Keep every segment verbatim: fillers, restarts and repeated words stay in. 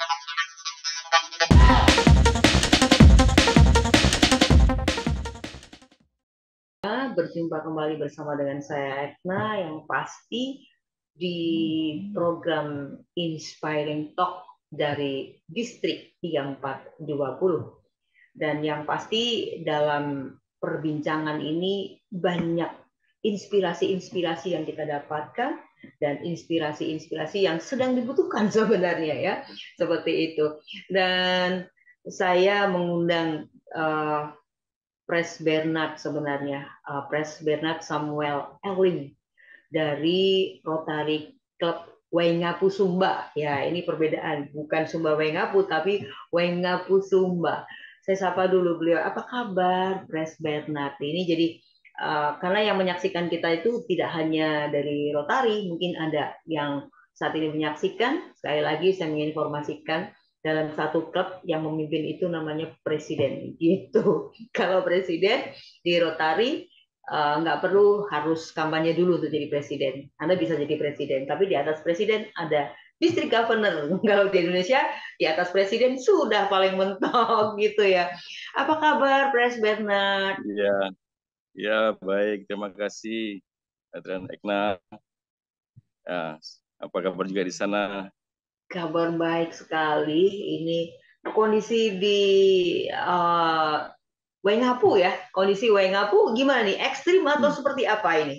Berjumpa kembali bersama dengan saya Etna, yang pasti di program Inspiring Talk dari Distrik tiga empat dua puluh. Dan yang pasti dalam perbincangan ini banyak inspirasi-inspirasi yang kita dapatkan dan inspirasi-inspirasi yang sedang dibutuhkan sebenarnya, ya, seperti itu. Dan saya mengundang uh, Pres Bernard sebenarnya, uh, Pres Bernard Samuel Elim dari Rotary Club Waingapu Sumba. Ya, ini perbedaan, bukan Sumba Waingapu tapi Waingapu Sumba. Saya sapa dulu beliau. Apa kabar, Pres Bernard? Ini jadi uh, karena yang menyaksikan kita itu tidak hanya dari Rotary, mungkin ada yang saat ini menyaksikan. Sekali lagi saya menginformasikan, dalam satu klub yang memimpin itu namanya presiden, gitu. Kalau presiden di Rotary nggak uh, perlu harus kampanye dulu untuk jadi presiden. Anda bisa jadi presiden, tapi di atas presiden ada district governor. Kalau di Indonesia di atas presiden sudah paling mentok, gitu ya. Apa kabar, Pres Bernard? Ya, ya baik. Terima kasih, Adrian Ekna. Ya, apa kabar juga di sana? Kabar baik sekali. Ini kondisi di uh, Waingapu, ya. Kondisi Waingapu gimana nih? Ekstrim atau hmm. seperti apa ini?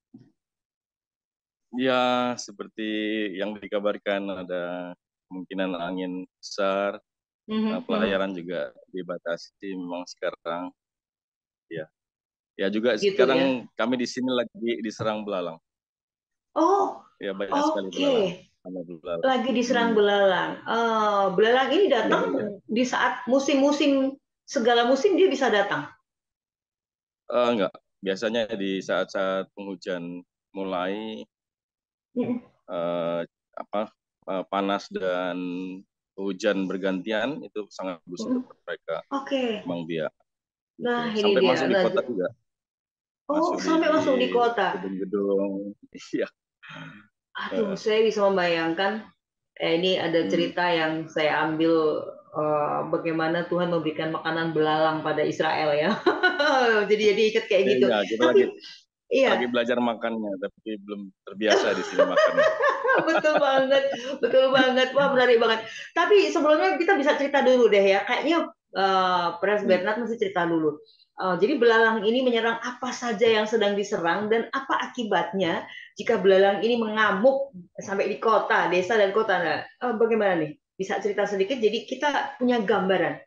Ya, seperti yang dikabarkan, ada kemungkinan angin besar. Mm-hmm. Pelayaran mm-hmm. juga dibatasi memang sekarang. Ya, ya juga gitu, sekarang ya? Kami di sini lagi diserang belalang. Oh, ya banyak oke. sekali belalang. Belalang. Lagi diserang hmm. belalang. Uh, belalang ini datang ya, ya. di saat musim-musim, segala musim dia bisa datang? Uh, enggak, biasanya di saat-saat penghujan mulai hmm. uh, apa uh, panas dan hujan bergantian, itu sangat bagus hmm. untuk mereka. Oke. Okay. Memang dia. Nah, gitu. Sampai ini masuk dia. di kota juga. Oh, masuk sampai di, masuk di kota. Gedung-gedung. Iya. Aduh, uh. saya bisa membayangkan. Eh, ini ada cerita hmm. yang saya ambil, uh, bagaimana Tuhan memberikan makanan belalang pada Israel, ya. jadi jadi ikat kayak gitu. Iya, kita tapi, lagi, iya. lagi belajar makannya, tapi belum terbiasa di sini makannya. Betul banget, betul banget. Wah, menarik banget. Tapi sebelumnya kita bisa cerita dulu deh, ya. Kayaknya uh, Pres Bernard mesti cerita dulu. Uh, jadi belalang ini menyerang apa saja yang sedang diserang, dan apa akibatnya jika belalang ini mengamuk sampai di kota, desa dan kota. Nah, uh, bagaimana nih? Bisa cerita sedikit, jadi kita punya gambaran.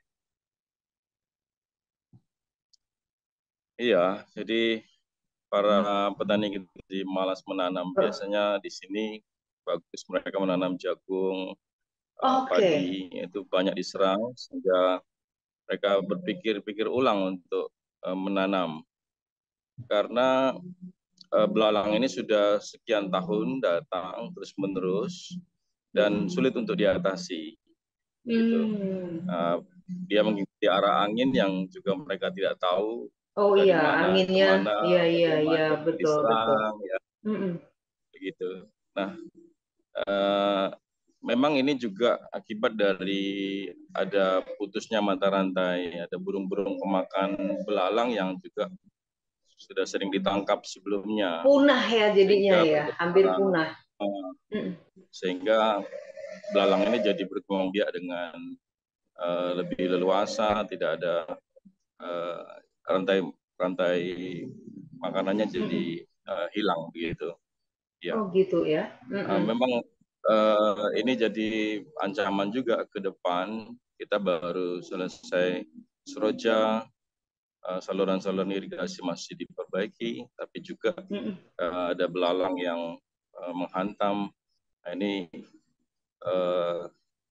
Iya, jadi para petani di malas menanam. Biasanya di sini bagus mereka menanam jagung, uh, okay. padi, itu banyak diserang, sehingga mereka berpikir-pikir ulang untuk uh, menanam. Karena uh, belalang ini sudah sekian tahun datang terus-menerus dan sulit untuk diatasi. Gitu. Hmm. Uh, dia mengikuti arah angin yang juga mereka tidak tahu. Oh iya, mana, anginnya, kemana, iya iya iya betul diserang, betul. Ya. Mm-mm. Begitu. Nah, uh, memang ini juga akibat dari ada putusnya mata rantai, ada burung-burung pemakan belalang yang juga sudah sering ditangkap sebelumnya. Punah ya jadinya, ya, hampir punah. Uh, sehingga belalang ini jadi berkembang biak dengan uh, lebih leluasa, tidak ada uh, rantai rantai makanannya jadi uh, hilang begitu. Ya. Oh gitu ya. Uh, memang uh, ini jadi ancaman juga ke depan. Kita baru selesai Seroja, uh, saluran-saluran irigasi masih diperbaiki, tapi juga uh, ada belalang yang uh, menghantam. Nah, ini uh,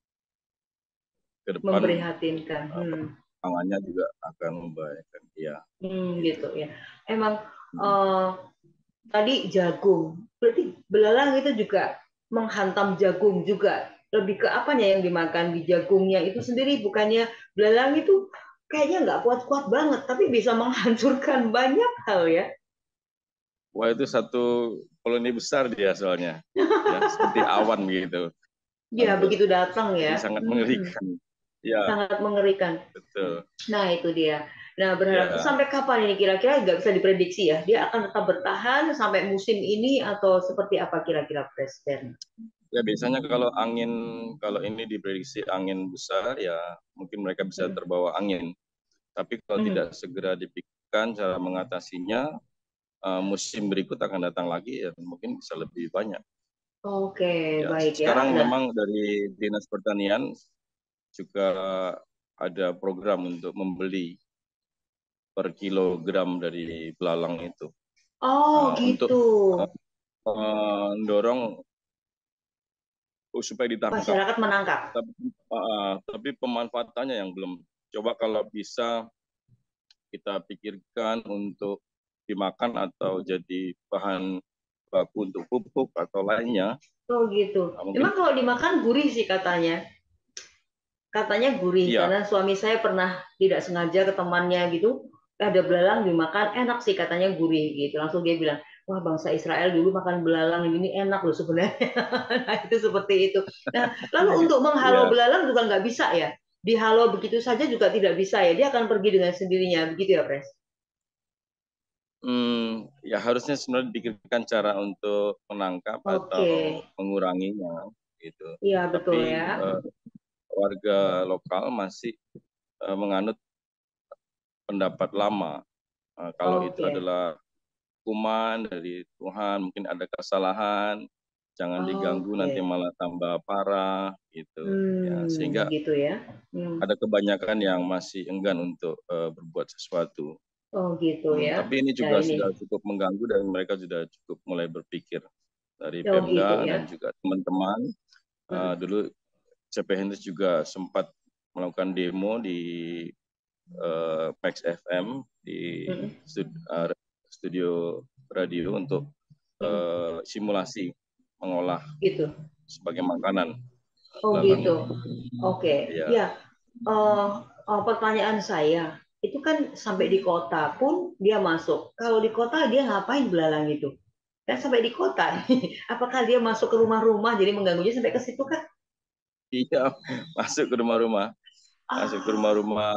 ke depan memprihatinkan. Hmm. Tangannya juga akan membahayakan. Ya. Hmm, gitu ya. Emang hmm. uh, tadi jagung, berarti belalang itu juga menghantam jagung juga. Lebih ke apanya yang dimakan di jagungnya itu sendiri? Bukannya belalang itu kayaknya nggak kuat-kuat banget, tapi bisa menghancurkan banyak hal, ya. Wah, itu satu koloni besar dia soalnya, ya, seperti awan gitu. Ya, begitu datang Jadi ya. sangat Hmm, mengerikan. Ya, sangat mengerikan. betul. Nah, itu dia. Nah, berharap Ya, sampai kapan ini kira-kira nggak bisa diprediksi ya? Dia akan tetap bertahan sampai musim ini atau seperti apa kira-kira Presiden? ya biasanya kalau angin, kalau ini diprediksi angin besar, ya mungkin mereka bisa Hmm. terbawa angin. Tapi kalau Hmm. tidak segera dipikirkan cara mengatasinya, uh, musim berikut akan datang lagi, ya mungkin bisa lebih banyak. Oke, Ya, baik ya. sekarang Nah, memang dari Dinas Pertanian juga ada program untuk membeli per kilogram dari belalang itu. oh Uh, gitu. untuk uh, mendorong supaya ditangkap. Masyarakat menangkap. Tapi, uh, tapi pemanfaatannya yang belum. Coba kalau bisa kita pikirkan untuk dimakan atau jadi bahan baku untuk pupuk atau lainnya, Oh gitu. nah, mungkin Emang kalau dimakan gurih sih katanya. Katanya gurih iya. karena suami saya pernah tidak sengaja ke temannya gitu, ada belalang dimakan enak sih katanya gurih gitu. Langsung dia bilang, wah bangsa Israel dulu makan belalang ini enak loh sebenarnya. Nah itu seperti itu. Nah lalu untuk menghalau Iya. belalang juga nggak bisa ya? Dihalau begitu saja juga tidak bisa ya? Dia akan pergi dengan sendirinya begitu ya Pres? Hmm, ya harusnya sebenarnya dipikirkan cara untuk menangkap Oke, atau menguranginya gitu. iya betul Tapi ya. eh, warga lokal masih eh, menganut pendapat lama. Eh, kalau itu Oke, adalah hukuman dari Tuhan, mungkin ada kesalahan, jangan diganggu oke. nanti malah tambah parah gitu. Ya, Hmm, sehingga gitu ya. Hmm. ada kebanyakan yang masih enggan untuk uh, berbuat sesuatu. Oh gitu Hmm, ya. tapi ini Ya juga ini. sudah cukup mengganggu dan mereka sudah cukup mulai berpikir dari Oh gitu Pemda ya. dan juga teman-teman. Uh, Hmm. dulu C P Hendris juga sempat melakukan demo di uh, Max F M di Hmm. stud, uh, studio radio untuk Hmm. uh, simulasi mengolah Gitu. sebagai makanan Oh belalang gitu. itu. Oke. Ya, Ya, eh, eh, pertanyaan saya, itu kan sampai di kota pun dia masuk. Kalau di kota dia ngapain belalang itu? Kan sampai di kota. Apakah dia masuk ke rumah-rumah jadi mengganggunya sampai ke situ kan? iya, masuk ke rumah-rumah, masuk ke Ah, rumah-rumah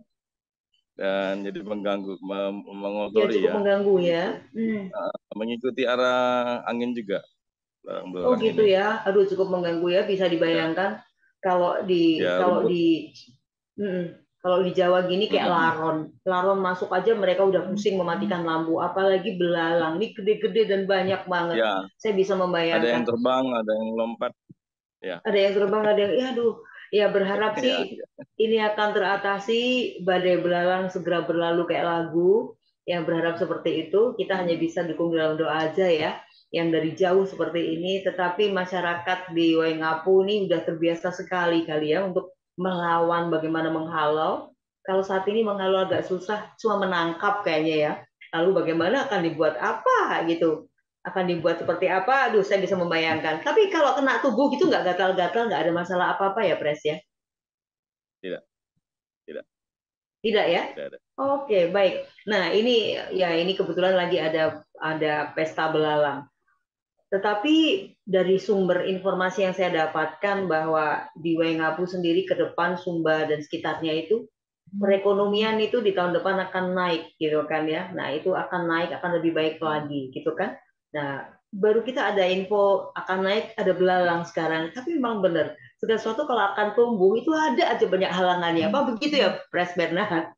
dan jadi mengganggu, mem- ya mengotori cukup ya, mengganggu ya. begitu. Hmm. Uh, mengikuti arah angin juga Oh belalang gitu ini. ya. Aduh cukup mengganggu ya. Bisa Ya, dibayangkan kalau di ya kalau rumput. di mm, kalau di Jawa gini kayak Mm-mm. laron. Laron masuk aja mereka udah pusing mematikan lampu. Apalagi belalang. Ini gede-gede dan banyak banget. Ya, Saya bisa ada yang membayangkan. terbang, ada yang lompat. Ya, Ada yang terbang, ada yang, ya aduh. Ya berharap ya, sih ini akan teratasi. Badai belalang segera berlalu kayak lagu. Yang berharap seperti itu. Kita hanya bisa dukung dalam doa aja ya. Yang dari jauh seperti ini. Tetapi masyarakat di Waingapu ini udah terbiasa sekali kali ya untuk melawan bagaimana menghalau. Kalau saat ini menghalau agak susah, cuma menangkap kayaknya ya. Lalu bagaimana akan dibuat apa gitu? Akan dibuat seperti apa? Aduh, saya bisa membayangkan. Tapi kalau kena tubuh gitu nggak gatal-gatal, nggak ada masalah apa-apa ya, Pres ya? tidak, tidak, Tidak ya? tidak ada. Oke, baik. Ya. Nah, ini ya ini kebetulan lagi ada ada pesta belalang. Tetapi dari sumber informasi yang saya dapatkan bahwa di Waingapu sendiri ke depan Sumba dan sekitarnya itu perekonomian itu di tahun depan akan naik gitu kan ya. Nah, itu akan naik akan lebih baik lagi gitu kan. Nah, baru kita ada info akan naik ada belalang sekarang. Tapi memang benar, segala sesuatu kalau akan tumbuh itu ada aja banyak halangannya. Apa begitu ya, Pres Bernard?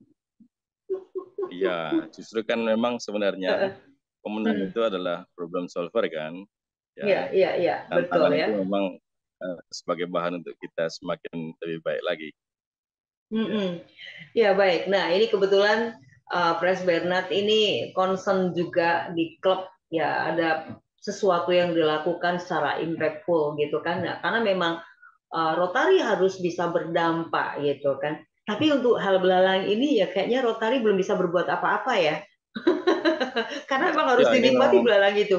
Iya, justru kan memang sebenarnya pemenang Hmm. itu adalah problem solver kan. Ya, Iya, iya, iya, betul tantangan ya. itu memang uh, sebagai bahan untuk kita semakin lebih baik lagi. Ya, Mm-mm. Ya baik. Nah ini kebetulan uh, Pres Bernard ini concern juga di klub ya ada sesuatu yang dilakukan secara impactful gitu kan. Nah, karena memang uh, Rotary harus bisa berdampak gitu kan. Tapi untuk hal belalang ini ya kayaknya Rotary belum bisa berbuat apa-apa ya. Karena memang harus ya ini dinikmati memang belalang itu.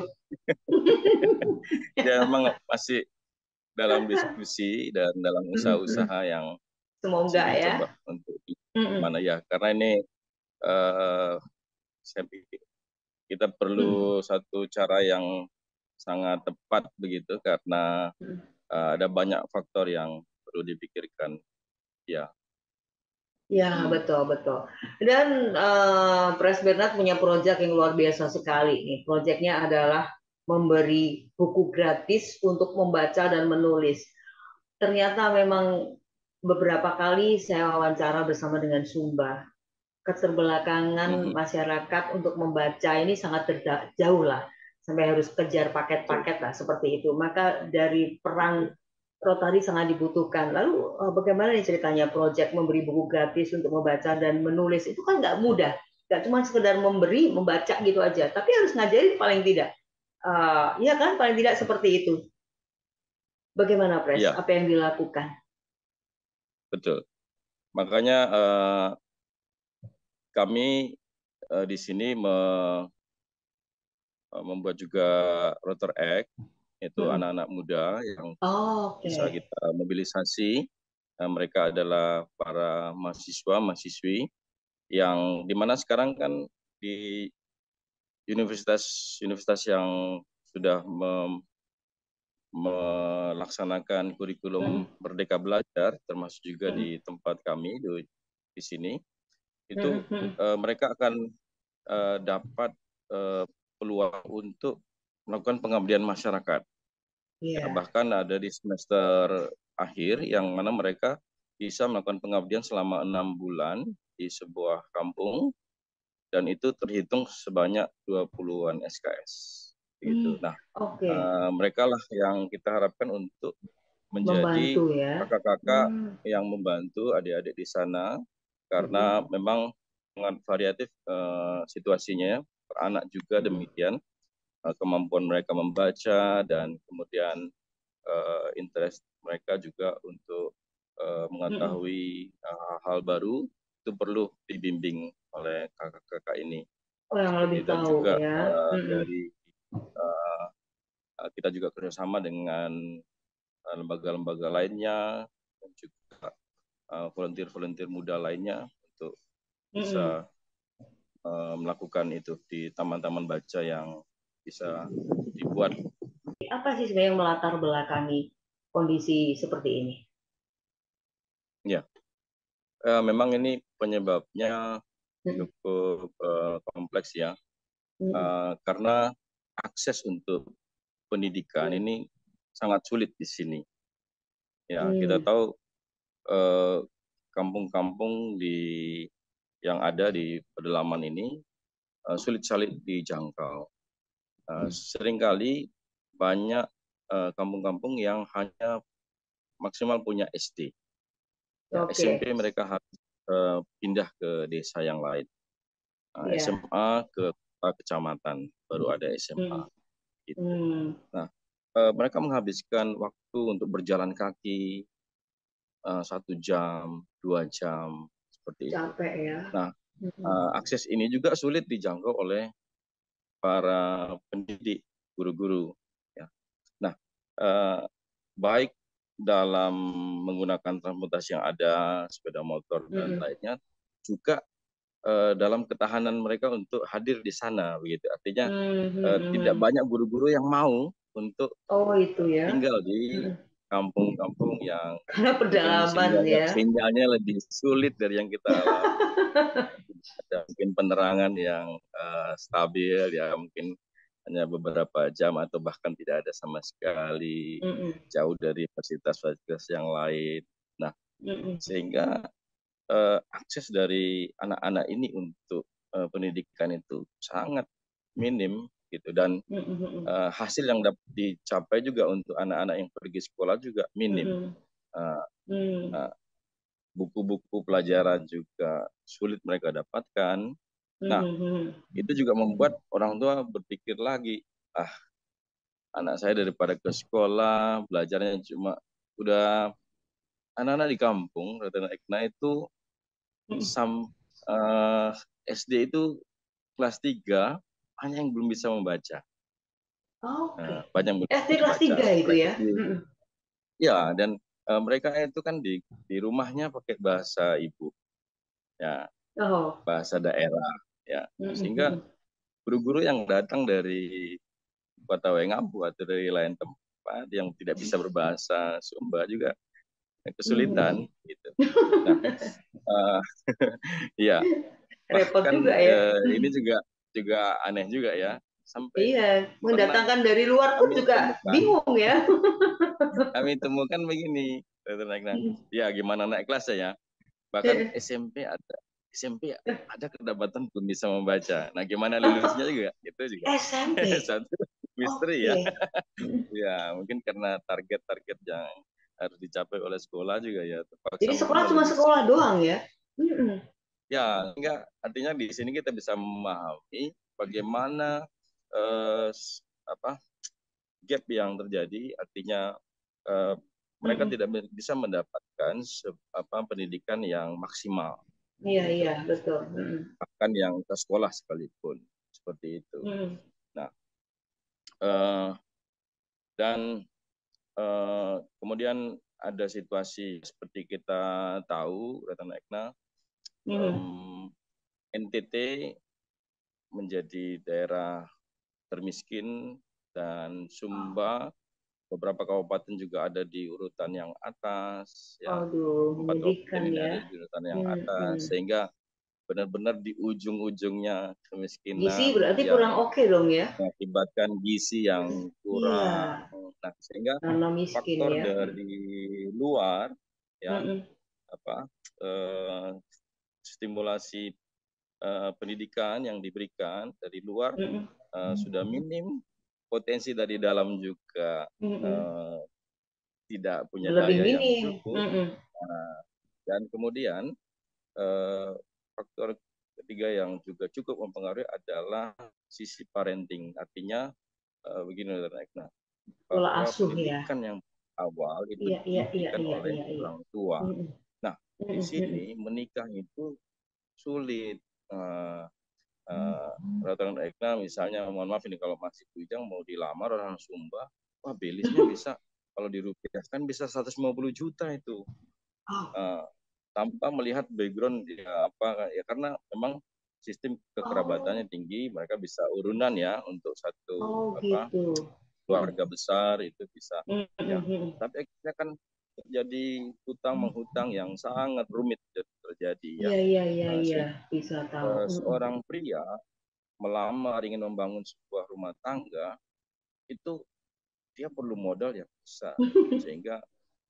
ya memang masih dalam diskusi dan dalam Mm-mm. usaha-usaha yang masih Semoga ya. dicoba untuk Mm-mm. gimana ya. Karena ini uh, saya pikir kita Mm-mm. perlu satu cara yang sangat tepat begitu karena uh, ada banyak faktor yang perlu dipikirkan. Ya. Ya, betul, betul. Dan uh, Pres Bernard punya proyek yang luar biasa sekali nih. Proyeknya adalah memberi buku gratis untuk membaca dan menulis. Ternyata memang beberapa kali saya wawancara bersama dengan Sumba, keterbelakangan Mm-hmm. masyarakat untuk membaca ini sangat jauh lah, sampai harus kejar paket-paket lah seperti itu. Maka dari perang Rotary sangat dibutuhkan. Lalu bagaimana nih ceritanya proyek memberi buku gratis untuk membaca dan menulis? Itu kan nggak mudah. Nggak cuma sekedar memberi, membaca gitu aja. Tapi harus ngajarin paling tidak. Uh, ya kan, paling tidak seperti itu. Bagaimana, Pres? Ya. Apa yang dilakukan? Betul. Makanya uh, kami uh, di sini me, uh, membuat juga Router Act, itu hmm. anak-anak muda yang oh, okay. bisa kita mobilisasi. Uh, mereka adalah para mahasiswa, mahasiswi yang dimana sekarang kan di universitas-universitas yang sudah mem, melaksanakan kurikulum hmm. Merdeka Belajar, termasuk juga hmm. di tempat kami di, di sini, itu hmm. uh, mereka akan uh, dapat uh, peluang untuk melakukan pengabdian masyarakat. Yeah. Ya, bahkan ada di semester akhir yang mana mereka bisa melakukan pengabdian selama enam bulan di sebuah kampung, dan itu terhitung sebanyak dua puluhan S K S. Gitu. Hmm. Nah, okay. uh, mereka lah yang kita harapkan untuk menjadi kakak-kakak ya? hmm. yang membantu adik-adik di sana, karena hmm. memang sangat variatif uh, situasinya. Anak juga demikian, uh, kemampuan mereka membaca dan kemudian uh, interest mereka juga untuk uh, mengetahui hal-hal uh, baru, itu perlu dibimbing oleh kakak-kakak ini. Oh, yang lebih dan tahu juga ya. uh, hmm. dari uh, kita juga kerjasama dengan lembaga-lembaga lainnya dan juga uh, volunteer-volunteer muda lainnya untuk bisa mm-hmm. uh, melakukan itu di taman-taman baca yang bisa dibuat. Apa sih sebenarnya yang melatar belakangi kondisi seperti ini? Ya, uh, memang ini penyebabnya mm-hmm. cukup uh, kompleks ya, mm-hmm. uh, karena akses untuk pendidikan mm-hmm. ini sangat sulit di sini. Ya, hmm. kita tahu eh, kampung-kampung di yang ada di pedalaman ini eh, sulit sekali dijangkau. Eh, hmm. Seringkali banyak eh, kampung-kampung yang hanya maksimal punya S D. Ya, okay. S M P mereka harus eh, pindah ke desa yang lain. Nah, yeah. S M A ke kecamatan baru ada S M A. Hmm. Gitu. Hmm. Nah, eh, mereka menghabiskan waktu untuk berjalan kaki Uh, satu jam, dua jam, seperti Capek itu. Ya. Nah, uh, akses ini juga sulit dijangkau oleh para pendidik, guru-guru. Ya. Nah, uh, baik dalam menggunakan transportasi yang ada, sepeda motor dan mm-hmm. lainnya, juga uh, dalam ketahanan mereka untuk hadir di sana, begitu. Artinya mm-hmm. uh, tidak banyak guru-guru yang mau untuk oh, itu ya. tinggal di mm-hmm. kampung-kampung yang karena pedalaman ya, sinyalnya lebih sulit dari yang kita alami. Ada mungkin penerangan yang uh, stabil ya, mungkin hanya beberapa jam atau bahkan tidak ada sama sekali, mm-mm. jauh dari fasilitas-fasilitas yang lain. Nah, mm-mm. sehingga uh, akses dari anak-anak ini untuk uh, pendidikan itu sangat minim gitu, dan uh, hasil yang dapat dicapai juga untuk anak-anak yang pergi sekolah juga minim. Mm-hmm. uh, mm. uh, buku-buku pelajaran juga sulit mereka dapatkan. Nah, mm-hmm. itu juga membuat orang tua berpikir lagi, ah anak saya daripada ke sekolah belajarnya cuma udah anak-anak di kampung, rata-rata itu mm-hmm. sam, uh, S D itu kelas tiga hanya yang belum bisa membaca. Oh, okay. Nah, banyak yang S D kelas tiga itu ya? Mm-hmm. Ya, dan uh, mereka itu kan di di rumahnya pakai bahasa ibu, ya, oh. bahasa daerah, ya, mm-hmm. sehingga guru-guru yang datang dari kota Wengapu atau dari lain tempat apa yang tidak bisa berbahasa Sumba juga kesulitan hmm. gitu. Nah, uh, ya repot bahkan juga ya. Uh, ini juga juga aneh juga ya. Sampai iya, mendatangkan dari luar pun juga temukan, bingung ya. Kami temukan begini, ya gimana naik kelas ya. Bahkan S M P ada S M P ada kedapatan belum bisa membaca. Nah, gimana lulusnya juga? Itu juga S M P satu misteri okay. ya. Ya, mungkin karena target-target yang harus dicapai oleh sekolah juga ya terpaksa. Jadi sekolah cuma sekolah doang ya? Ya, enggak. Artinya di sini kita bisa memahami bagaimana eh, apa gap yang terjadi. Artinya eh, mereka mm-hmm. tidak bisa mendapatkan apa pendidikan yang maksimal. Iya gitu. Iya betul. Bahkan yang ke sekolah sekalipun seperti itu. Mm. Nah, eh, dan eh, kemudian ada situasi seperti kita tahu, Ratna Ekna, mm. um, N T T menjadi daerah termiskin dan Sumba beberapa kabupaten juga ada di urutan yang atas, ya. Aduh, empat kabupaten ini ya. ada di urutan yang hmm, atas, hmm. sehingga benar-benar di ujung-ujungnya kemiskinan. Gizi berarti kurang oke okay dong ya? Mengakibatkan gizi yang kurang. Iya. Nah, sehingga miskin, faktor ya. dari luar, ya, hmm. apa eh, stimulasi eh, pendidikan yang diberikan dari luar hmm. eh, sudah minim. Potensi dari dalam juga mm-hmm. uh, tidak punya lebih daya minim. Yang cukup. Mm-hmm. Nah, dan kemudian uh, faktor ketiga yang juga cukup mempengaruhi adalah sisi parenting. Artinya uh, begini, nah, bahwa asuh, pendidikan ya. Yang awal itu iya, diberikan iya, iya, oleh iya, iya. orang tua. Mm-hmm. Nah, mm-hmm. di sini menikah itu sulit. Uh, Uh, rata-rata Ekna misalnya, mohon maaf ini kalau masih bujang mau dilamar orang Sumba, wah belisnya bisa kalau dirupiahkan bisa seratus lima puluh juta itu, uh, tanpa melihat background ya apa ya, karena memang sistem kekerabatannya tinggi, mereka bisa urunan ya untuk satu oh, apa gitu. Keluarga besar itu bisa, mm-hmm. ya. Tapi akhirnya kan terjadi hutang menghutang yang sangat rumit terjadi ya. Iya iya iya nah, iya bisa tahu. Seorang pria melamar ingin membangun sebuah rumah tangga itu dia perlu modal yang besar sehingga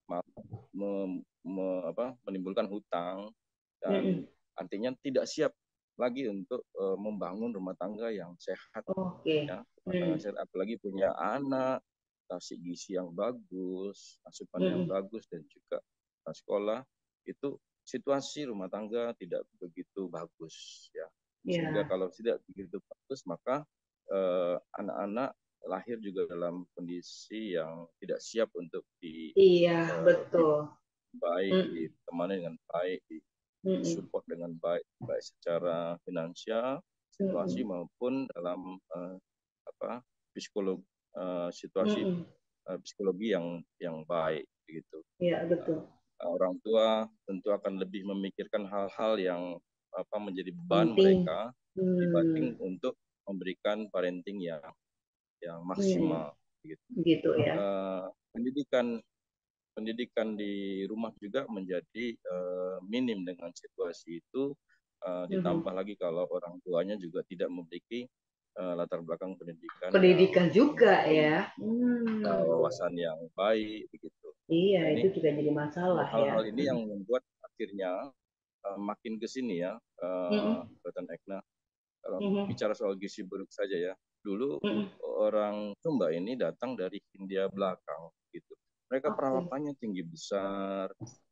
me, me, apa, menimbulkan hutang dan mm-hmm. artinya tidak siap lagi untuk uh, membangun rumah tangga yang sehat. Okay. Ya, rumah tangga mm. sehat, apalagi punya anak, kasih gizi yang bagus, asupan mm. yang bagus dan juga sekolah, itu situasi rumah tangga tidak begitu bagus ya. Sehingga yeah. kalau tidak begitu bagus maka eh, anak-anak lahir juga dalam kondisi yang tidak siap untuk di iya yeah, uh, betul di, baik mm. ditemani dengan baik, di mm. support dengan baik, baik secara finansial situasi mm. maupun dalam uh, apa psikolog uh, situasi mm. uh, psikologi yang yang baik begitu. Iya yeah, betul. Uh, orang tua tentu akan lebih memikirkan hal-hal yang apa menjadi beban penting. Mereka hmm. dibanding untuk memberikan parenting yang yang maksimal hmm. gitu. Gitu ya. Uh, pendidikan pendidikan di rumah juga menjadi uh, minim dengan situasi itu, uh, ditambah hmm. lagi kalau orang tuanya juga tidak memiliki uh, latar belakang pendidikan. Pendidikan yang, juga ya. Hmm. Uh, wawasan yang baik begitu. Iya nah, itu ini, juga jadi masalah hal-hal ya. Hal-hal ini hmm. yang membuat akhirnya Uh, makin ke sini ya, uh, mm-hmm. Ekna. Kalau mm-hmm. bicara soal gizi buruk saja ya, dulu mm-hmm. orang Sumba ini datang dari Hindia belakang, gitu. Mereka okay. perawakannya tinggi besar,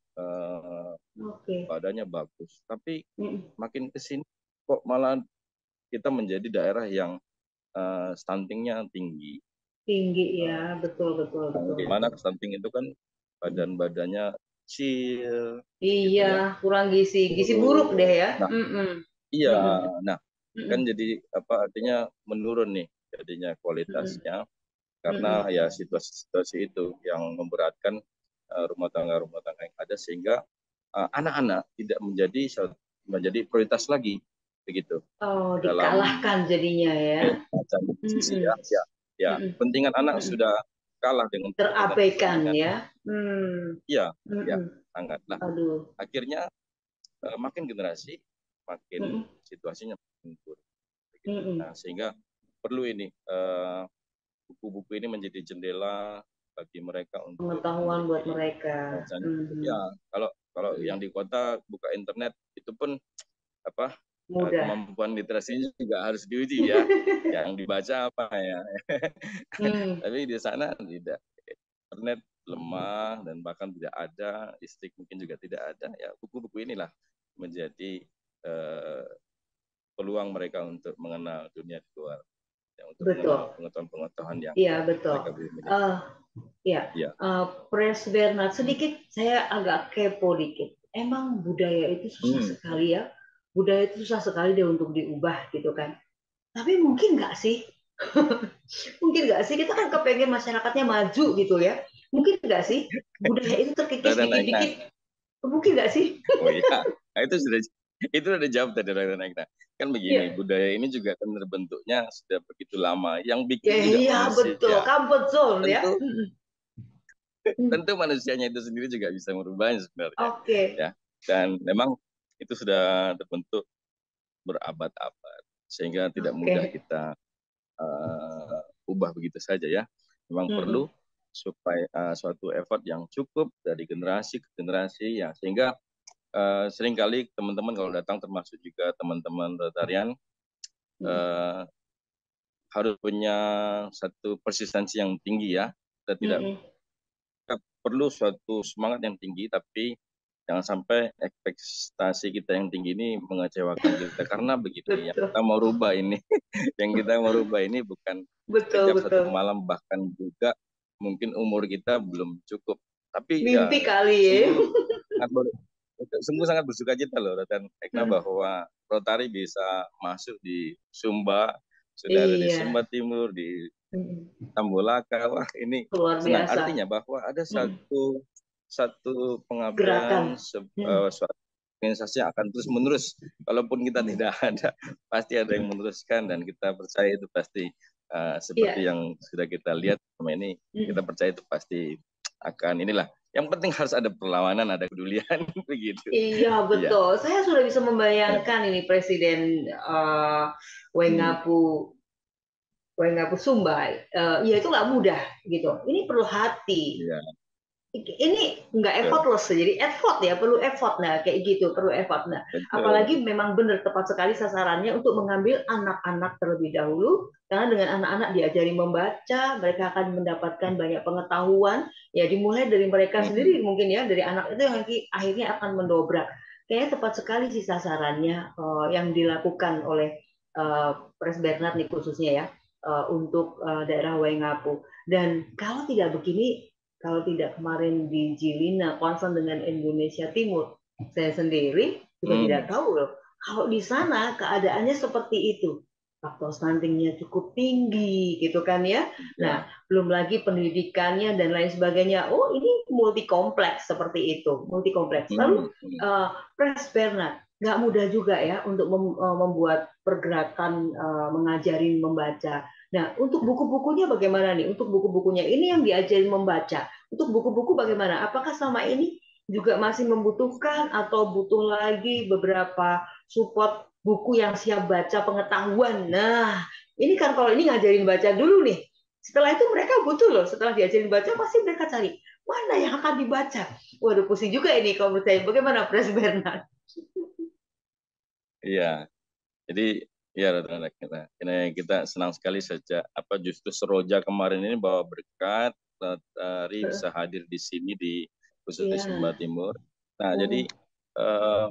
uh, okay. badannya bagus. Tapi mm-hmm. makin ke sini kok malah kita menjadi daerah yang uh, stuntingnya tinggi. Tinggi ya, uh, betul betul betul. Di mana stunting itu kan badan-badannya kecil. Iya, gitu ya. Kurang gizi, gizi buruk deh ya. Nah, mm-mm. Iya, mm-mm. nah mm-mm. kan jadi apa artinya menurun nih jadinya kualitasnya mm-mm. karena mm-mm. ya situasi-situasi itu yang memberatkan uh, rumah tangga-rumah tangga yang ada sehingga uh, anak-anak tidak menjadi menjadi prioritas lagi begitu. Oh, dikalahkan dalam, jadinya ya. Macam sisi ya, ya, ya. Mm-mm. Pentingan anak mm-mm. sudah kalah dengan terabaikan ya. Hmm. Iya, Mm ya, -mm. sangat. Nah, Aduh. akhirnya uh, makin generasi, makin mm -mm. situasinya makin buruk. Mm -mm. Nah, sehingga perlu ini buku-buku uh, ini menjadi jendela bagi mereka untuk pengetahuan buat mereka. Mm-hmm. Ya, kalau kalau mm-hmm. yang di kota buka internet itu pun apa mudah. Kemampuan literasinya juga harus diuji ya. Yang dibaca apa ya. mm. Tapi di sana tidak, internet lemah dan bahkan tidak ada, listrik mungkin juga tidak ada. Ya buku-buku inilah menjadi uh, peluang mereka untuk mengenal dunia di luar. Ya, untuk mengenal pengetahuan-pengetahuan yang ya, betul. mereka belum miliki. Uh, ya, ya. Uh, Pres Bernard, sedikit hmm. saya agak kepo dikit. Emang budaya itu susah hmm. sekali ya? Budaya itu susah sekali deh untuk diubah gitu kan. Tapi mungkin nggak sih? Mungkin nggak sih? Kita kan kepengen masyarakatnya maju gitu ya. Mungkin nggak sih? Budaya itu terkikis dikit-dikit. Mungkin nggak sih? Oh iya, nah, itu sudah itu udah jawab tadi orang naik. Kan begini, yeah. budaya ini juga kan terbentuknya sudah begitu lama. Yang bikin yeah, juga yeah, manusia. Betul, comfort zone tentu, ya. Tentu manusianya itu sendiri juga bisa merubahnya sebenarnya. Oke. Okay. Ya, dan memang itu sudah terbentuk berabad-abad, sehingga tidak okay. mudah kita uh, ubah begitu saja ya. Memang mm-hmm. perlu supaya uh, suatu effort yang cukup dari generasi ke generasi ya, sehingga uh, seringkali teman-teman kalau datang termasuk juga teman-teman Rotarian mm-hmm. uh, harus punya satu persistensi yang tinggi ya. Kita tidak mm-hmm. perlu suatu semangat yang tinggi, tapi jangan sampai ekspektasi kita yang tinggi ini mengecewakan kita. Karena begini, yang kita mau rubah ini, yang kita mau rubah ini bukan betul, setiap betul. satu malam, bahkan juga mungkin umur kita belum cukup. Tapi mimpi ya, kali ya. Sungguh, sungguh sangat bersuka cita loh, dan Ekna hmm. bahwa Rotari bisa masuk di Sumba, sudah iya. ada di Sumba Timur, di hmm. Tambolaka. Wah, ini luar senang. biasa. Artinya bahwa ada satu hmm. satu Gerakan. pengabdian, uh, suatu organisasi yang akan terus menerus. Kalaupun kita hmm. tidak ada, pasti ada yang meneruskan, dan kita percaya itu pasti uh, seperti yeah. yang sudah kita lihat selama ini. Hmm. Kita percaya itu pasti akan inilah. Yang penting harus ada perlawanan, ada kepedulian begitu. Iya betul. Ya. Saya sudah bisa membayangkan ya. ini Presiden uh, Waingapu hmm. Waingapu Sumba. Uh, ya itu nggak mudah gitu. Ini perlu hati. Ya. Ini nggak effortless, ya. Jadi effort ya, perlu effort. Nah kayak gitu, perlu effort. Nah betul. Apalagi memang benar tepat sekali sasarannya untuk mengambil anak-anak terlebih dahulu, karena dengan anak-anak diajari membaca, mereka akan mendapatkan banyak pengetahuan. Ya dimulai dari mereka hmm. sendiri mungkin ya, dari anak itu yang akhirnya akan mendobrak. Kayaknya tepat sekali sih sasarannya uh, yang dilakukan oleh uh, Pres Bernard nih khususnya ya uh, untuk uh, daerah Waingapu. Dan kalau tidak begini, kalau tidak kemarin di Jilina concern dengan Indonesia Timur, saya sendiri juga hmm. tidak tahu loh. Kalau di sana keadaannya seperti itu, faktor stuntingnya cukup tinggi, gitu kan ya. Nah, ya. belum lagi pendidikannya dan lain sebagainya. Oh, ini multi kompleks seperti itu, multi kompleks. Lalu hmm. uh, Pres Bernard, nggak mudah juga ya untuk mem uh, membuat pergerakan uh, mengajari membaca. Nah, untuk buku-bukunya bagaimana nih? Untuk buku-bukunya ini yang diajarin membaca. Untuk buku-buku bagaimana? Apakah selama ini juga masih membutuhkan atau butuh lagi beberapa support buku yang siap baca pengetahuan? Nah, ini kan kalau ini ngajarin baca dulu nih. Setelah itu mereka butuh loh. Setelah diajarin baca, pasti mereka cari mana yang akan dibaca. Waduh, pusing juga ini kalau menurut saya. Bagaimana, Pres Bernard? Iya, jadi ya, kita, kita senang sekali saja apa justru Seroja kemarin ini bawa berkat Rotari uh, bisa hadir di sini di khususnya yeah. Sumba Timur. Nah, oh. jadi uh,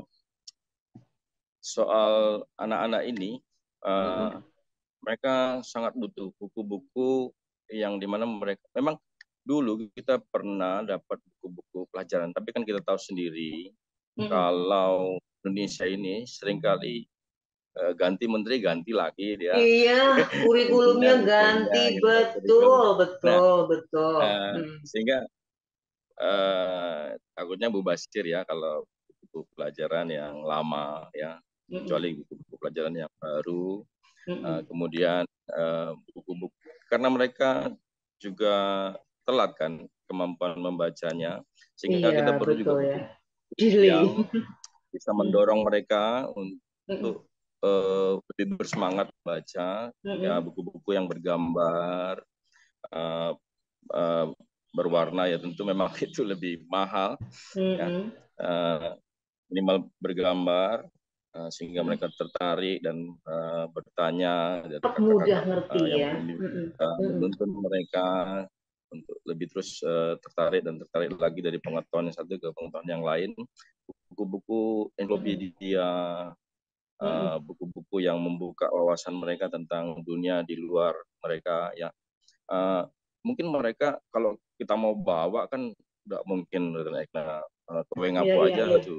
soal anak-anak ini uh, mm. mereka sangat butuh buku-buku yang dimana mereka memang dulu kita pernah dapat buku-buku pelajaran, tapi kan kita tahu sendiri mm. kalau Indonesia ini seringkali ganti menteri ganti lagi dia. Iya, kurikulumnya ganti, gitu, betul, betul, nah, betul. Uh, hmm. Sehingga uh, takutnya bubartir ya kalau buku pelajaran yang lama ya, hmm. kecuali buku-buku pelajaran yang baru. Hmm. Uh, kemudian buku-buku uh, karena mereka juga telat kan kemampuan membacanya, sehingga Iya, kita perlu juga betul ya. buku Delay. yang bisa mendorong mereka untuk uh, lebih bersemangat baca, ya buku-buku yang bergambar, uh, uh, berwarna, ya tentu memang itu lebih mahal, ya. Uh, minimal bergambar, uh, sehingga mereka tertarik dan uh, bertanya dari Mudah kakak-kakak ngerti uh, yang ya. uh, menuntun mereka untuk lebih terus uh, tertarik dan tertarik lagi dari pengetahuan yang satu ke pengetahuan yang lain. Buku-buku ensiklopedia, uh, buku-buku yang membuka wawasan mereka tentang dunia di luar mereka, ya. Uh, mungkin mereka kalau kita mau bawa kan nggak mungkin naik nah, uh, ke Wengapu Iya, aja iya. tuh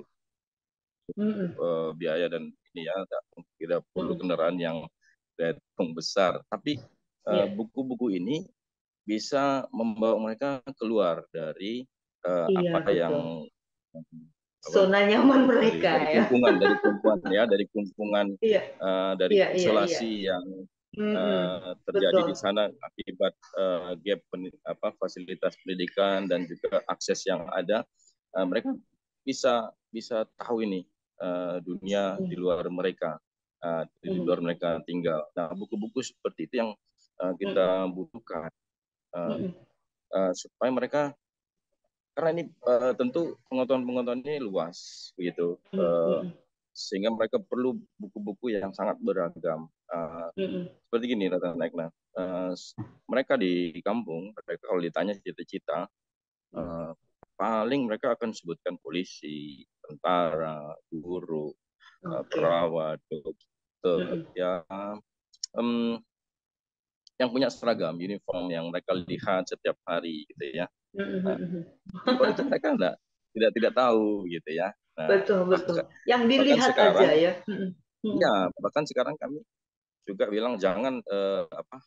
uh, biaya dan ini ya tidak perlu kendaraan yang datang besar, tapi uh, buku-buku ini bisa membawa mereka keluar dari uh, Iya, apa betul. yang apa, zona nyaman dari mereka dari ya. kumpulan dari kumpulan ya dari kumpulan Iya. uh, dari Iya, iya, isolasi iya. yang uh, terjadi Betul. di sana akibat uh, gap pen, apa fasilitas pendidikan dan juga akses yang ada, uh, mereka bisa bisa tahu ini uh, dunia di luar mereka, uh, di luar mereka tinggal. Nah, buku-buku seperti itu yang uh, kita butuhkan uh, uh, supaya mereka, karena ini uh, tentu pengetahuan-pengetahuan ini luas begitu, uh, sehingga mereka perlu buku-buku yang sangat beragam. Uh, seperti gini Rata Naikna, uh, mereka di kampung, mereka kalau ditanya cita-cita, uh, paling mereka akan sebutkan polisi, tentara, guru, uh, perawat, dokter, ya, um, yang punya seragam uniform yang mereka lihat setiap hari gitu ya. Nah, kalau itu mereka enggak, tidak tidak tahu gitu ya. Nah, betul betul. bahkan, Yang bahkan dilihat sekarang, aja ya. ya bahkan sekarang kami juga bilang jangan eh, apa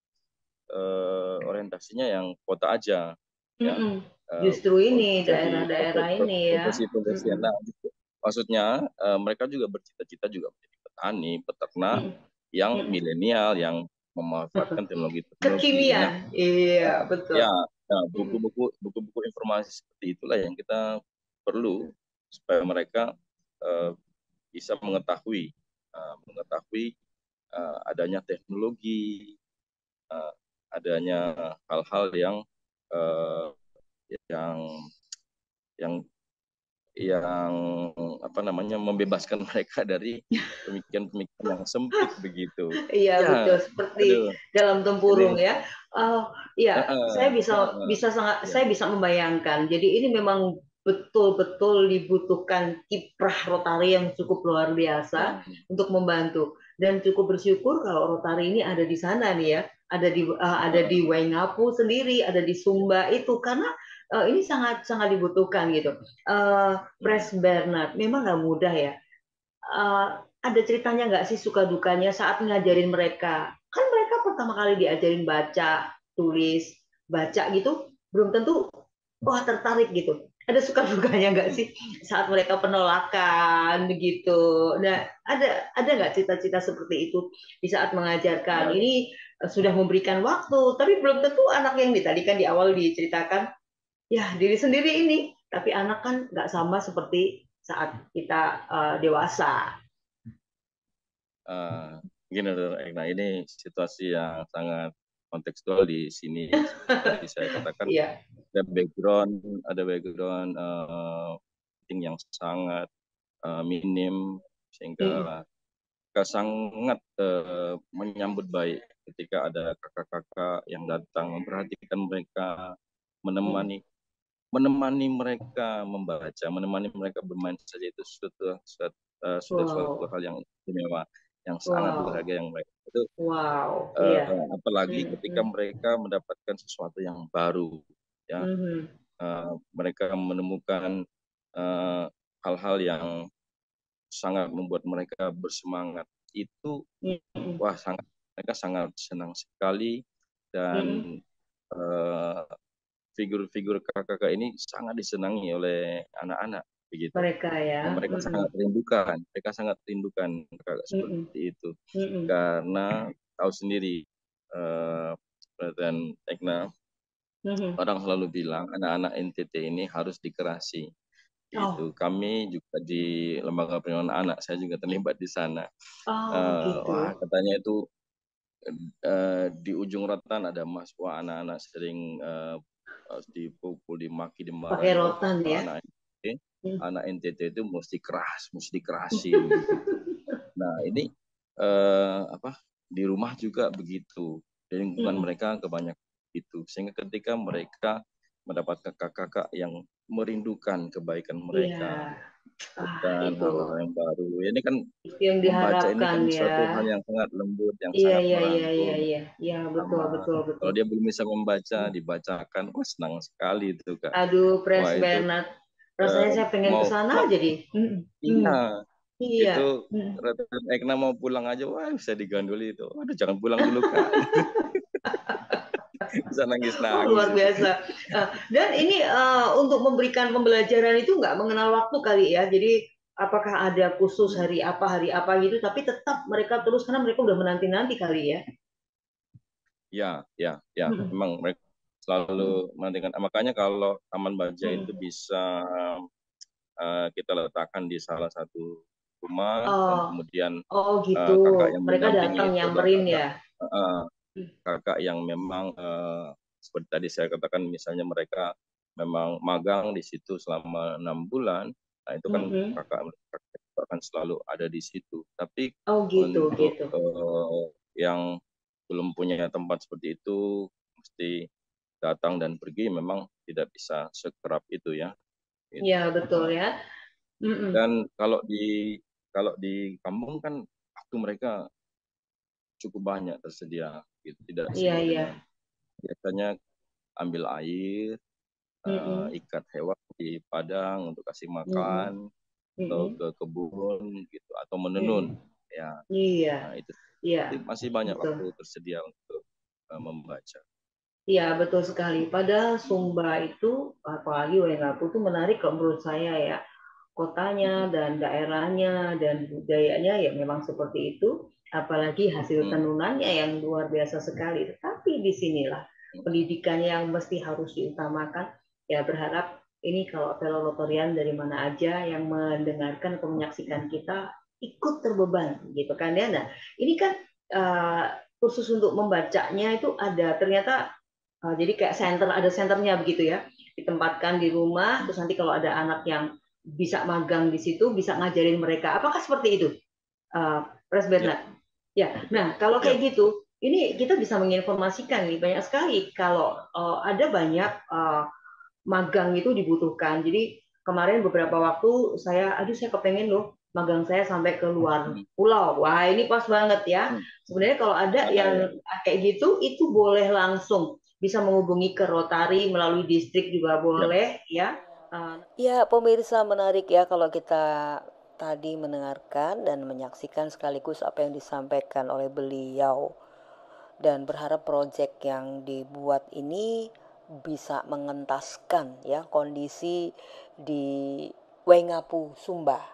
eh, orientasinya yang kota aja, ya. Justru ini Jadi daerah-daerah ini ya. profesi-profesi. Nah, maksudnya eh, mereka juga bercita-cita juga menjadi petani, peternak yang milenial, yang memanfaatkan teknologi-teknologi. Nah, kekinian. Iya, betul. ya, nah, buku-buku buku-buku informasi seperti itulah yang kita perlu supaya mereka uh, bisa mengetahui uh, mengetahui uh, adanya teknologi, uh, adanya hal-hal yang uh, yang yang yang apa namanya membebaskan mereka dari pemikiran-pemikiran yang sempit begitu. Iya, Ya, betul, seperti aduh, dalam tempurung ini, ya. Uh, ya, uh, saya bisa uh, bisa sangat ya. saya bisa membayangkan. Jadi ini memang betul-betul dibutuhkan kiprah Rotary yang cukup luar biasa hmm. untuk membantu, dan cukup bersyukur kalau Rotary ini ada di sana nih ya, ada di uh, ada di Waingapu sendiri, ada di Sumba itu, karena uh, ini sangat sangat dibutuhkan gitu. Uh, Pres Bernard, memang nggak mudah ya. Uh, ada ceritanya nggak sih suka dukanya saat ngajarin mereka? Kan mereka pertama kali diajarin baca, tulis, baca gitu, belum tentu wah tertarik gitu. Ada suka dukanya nggak sih saat mereka penolakan begitu? Nah, ada ada nggak cita-cita seperti itu di saat mengajarkan? Ini sudah memberikan waktu, tapi belum tentu anak yang tadi kan di awal diceritakan, ya diri sendiri ini, tapi anak kan nggak sama seperti saat kita uh, dewasa. Uh, gini, nah ini situasi yang sangat kontekstual di sini. Seperti saya katakan, yeah. ada background, ada background uh, yang sangat uh, minim, sehingga mm. sangat uh, menyambut baik ketika ada kakak-kakak yang datang memperhatikan mereka, menemani mm. menemani mereka membaca, menemani mereka bermain saja, itu sudah suatu, uh, sudah wow. suatu hal yang istimewa, yang sangat wow. berharga yang mereka itu. Wow. Uh, yeah. Apalagi mm-hmm. ketika mm-hmm. mereka mendapatkan sesuatu yang baru, ya, mm-hmm. uh, mereka menemukan uh, hal-hal yang sangat membuat mereka bersemangat. Itu mm-hmm. wah sangat mereka sangat senang sekali, dan mm-hmm. uh, figur-figur kakak-kakak ini sangat disenangi oleh anak-anak begitu. Mereka ya. Nah, mereka mm-hmm. sangat rindukan, mereka sangat rindukan kakak seperti mm-hmm. itu. Mm-hmm. Karena tahu sendiri, uh, dan Egna, Mhm. orang selalu bilang anak-anak N T T ini harus dikerasi. Itu Oh. kami juga di lembaga perlindungan anak, saya juga terlibat di sana. Oh Uh, wah gitu. katanya itu uh, di ujung rotan ada mahasiswa anak-anak sering uh, dipukul, dimaki, Pakai dimarahin. Oh rotan kalau ya. anak N T T, Hmm. anak N T T itu mesti keras, mesti dikerasin gitu. Nah ini uh, apa di rumah juga begitu, di lingkungan Hmm. mereka kebanyakan itu, sehingga ketika mereka mendapat kakak-kakak yang merindukan kebaikan mereka, Iya. Ah, dan itu. hal-hal yang baru. Ini kan Itu yang membaca ini kan diharapkan suatu ya. hal yang sangat lembut, yang Iya, sangat iya, iya, iya, merangkul. iya. Ya, betul, Sama betul, betul. kalau dia belum bisa membaca, Hmm. dibacakan, wah senang sekali itu Kak. Aduh, Pres Wah itu Bernard. Rasanya uh, saya pengen ke mau, sana mau jadi. Hmm. Hmm. iya Iya. itu Hmm. Rekan Ekna mau pulang aja, wah bisa digandoli itu. Waduh jangan pulang dulu Kak. Bisa Oh, nangis-nangis luar itu. biasa. Uh, dan ini uh, untuk memberikan pembelajaran itu nggak mengenal waktu kali ya. Jadi apakah ada khusus hari apa, hari apa gitu, tapi tetap mereka terus karena mereka udah menanti-nanti kali ya. Ya, ya, ya. Hmm. Memang mereka selalu menantikan. Makanya kalau Taman Baja itu Hmm. bisa uh, kita letakkan di salah satu rumah, dan Oh, kemudian oh gitu. uh, kakak yang Mereka datang mendampingi itu adalah nyamperin kakak ya. uh, kakak yang memang uh, seperti tadi saya katakan, misalnya mereka memang magang di situ selama enam bulan, nah itu kan Mm-mm. kakak kakak akan selalu ada di situ. Tapi Oh gitu, untuk gitu. uh, yang belum punya tempat seperti itu, mesti datang dan pergi, memang tidak bisa sekerap itu ya. Iya Itu. betul ya. Mm-mm. Dan kalau di kalau di kampung kan waktu mereka cukup banyak tersedia, gitu. Tidak Iya, sibuk iya. dengan biasanya ambil air, uh, Mm-mm. ikat hewan di padang untuk kasih Mm-mm. makan, atau Mm-mm. ke kebun gitu, atau menenun. Mm-mm. Ya, Iya, nah itu iya, masih banyak betul. waktu tersedia untuk uh, membaca. Iya, betul sekali. Padahal Sumba itu, apalagi Wengapu itu menarik kalau menurut saya ya. Kotanya dan daerahnya dan budayanya ya memang seperti itu. Apalagi hasil tenunannya yang luar biasa sekali. Tetapi disinilah pendidikannya yang mesti harus diutamakan. Ya berharap ini kalau velolotorian dari mana aja yang mendengarkan atau menyaksikan kita ikut terbeban gitu kan ya. Nah ini kan uh, khusus untuk membacanya itu ada ternyata. Uh, jadi kayak center, ada senternya begitu ya, ditempatkan di rumah, terus nanti kalau ada anak yang bisa magang di situ, bisa ngajarin mereka. Apakah seperti itu, uh, Pres Ya, Bernard? Ya, nah kalau ya. kayak gitu, ini kita bisa menginformasikan nih banyak sekali kalau uh, ada banyak uh, magang itu dibutuhkan. Jadi kemarin beberapa waktu saya, aduh saya kepengen loh magang saya sampai ke luar pulau. Wah ini pas banget ya. Sebenarnya kalau ada Mana ya? yang kayak gitu, itu boleh langsung bisa menghubungi ke Rotary melalui distrik juga boleh ya. Uh, Ya, pemirsa, menarik ya kalau kita tadi mendengarkan dan menyaksikan sekaligus apa yang disampaikan oleh beliau, dan berharap proyek yang dibuat ini bisa mengentaskan ya kondisi di Wengapu, Sumba.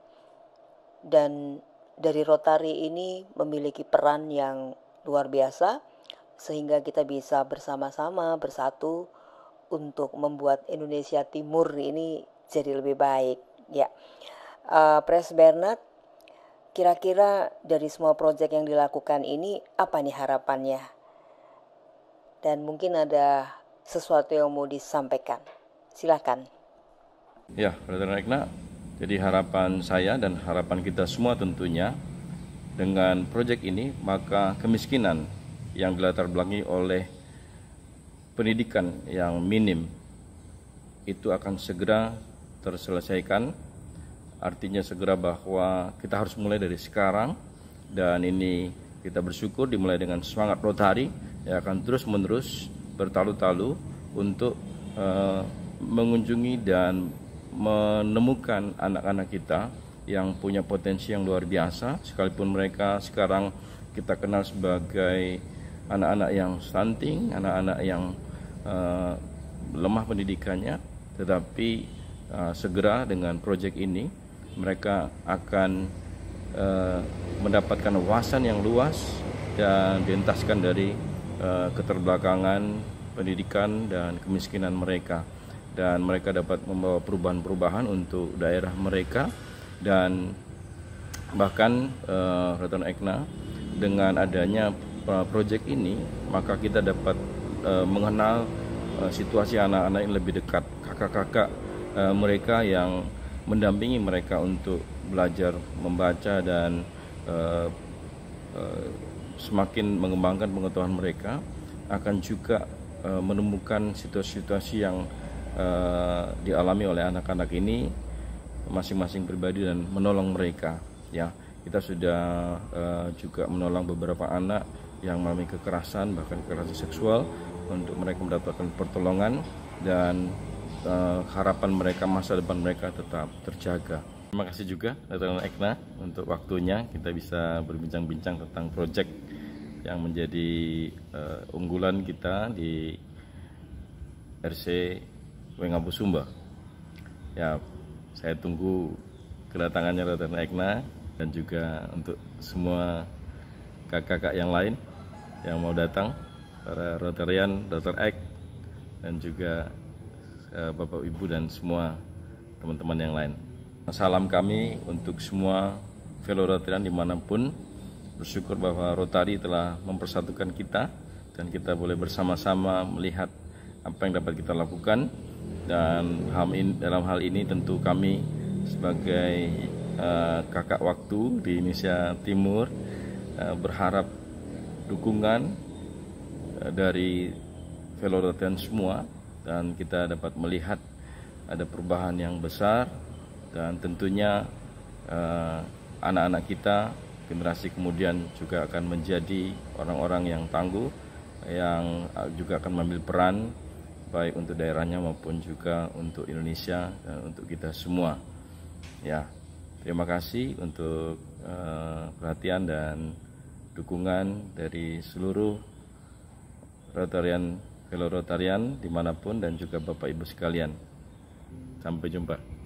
Dan dari Rotary ini memiliki peran yang luar biasa sehingga kita bisa bersama-sama bersatu untuk membuat Indonesia Timur ini jadi lebih baik ya. uh, Pres Bernard, kira-kira dari semua proyek yang dilakukan ini apa nih harapannya, dan mungkin ada sesuatu yang mau disampaikan, silakan. Ya, Brother Ekna, jadi harapan saya dan harapan kita semua tentunya dengan proyek ini, maka kemiskinan yang dilatar belakangi oleh pendidikan yang minim itu akan segera terselesaikan. Artinya segera bahwa kita harus mulai dari sekarang, dan ini kita bersyukur dimulai dengan semangat Rotary yang akan terus menerus bertalu-talu untuk uh, mengunjungi dan menemukan anak-anak kita yang punya potensi yang luar biasa, sekalipun mereka sekarang kita kenal sebagai anak-anak yang stunting, anak-anak yang uh, lemah pendidikannya, tetapi uh, segera dengan proyek ini mereka akan uh, mendapatkan wawasan yang luas dan dientaskan dari uh, keterbelakangan pendidikan dan kemiskinan mereka, dan mereka dapat membawa perubahan-perubahan untuk daerah mereka. Dan bahkan uh, Ratan Ekna, dengan adanya proyek ini, maka kita dapat uh, mengenal uh, situasi anak-anak yang lebih dekat, kakak-kakak uh, mereka yang mendampingi mereka untuk belajar membaca dan uh, uh, semakin mengembangkan pengetahuan mereka, akan juga uh, menemukan situasi-situasi yang uh, dialami oleh anak-anak ini masing-masing pribadi dan menolong mereka. Ya, kita sudah uh, juga menolong beberapa anak yang mengalami kekerasan, bahkan kekerasan seksual, untuk mereka mendapatkan pertolongan dan uh, harapan mereka, masa depan mereka tetap terjaga. Terima kasih juga Ratan Ekna untuk waktunya, kita bisa berbincang-bincang tentang proyek yang menjadi uh, unggulan kita di R C Wengapu Sumba. Ya, saya tunggu kedatangannya Ratan Ekna, dan juga untuk semua kakak-kakak yang lain yang mau datang, para Rotarian, Dokter Ek, dan juga uh, Bapak Ibu dan semua teman-teman yang lain. Salam kami untuk semua fellow Rotarian dimanapun. Bersyukur bahwa Rotary telah mempersatukan kita, dan kita boleh bersama-sama melihat apa yang dapat kita lakukan. Dan dalam hal ini tentu kami sebagai uh, kakak waktu di Indonesia Timur uh, berharap dukungan uh, dari fellow Rotarian semua, dan kita dapat melihat ada perubahan yang besar, dan tentunya uh, anak-anak kita, generasi kemudian juga akan menjadi orang-orang yang tangguh, yang juga akan mengambil peran baik untuk daerahnya maupun juga untuk Indonesia dan untuk kita semua. Ya, terima kasih untuk uh, perhatian dan dukungan dari seluruh Rotarian, fellow Rotarian dimanapun, dan juga Bapak Ibu sekalian. Sampai jumpa.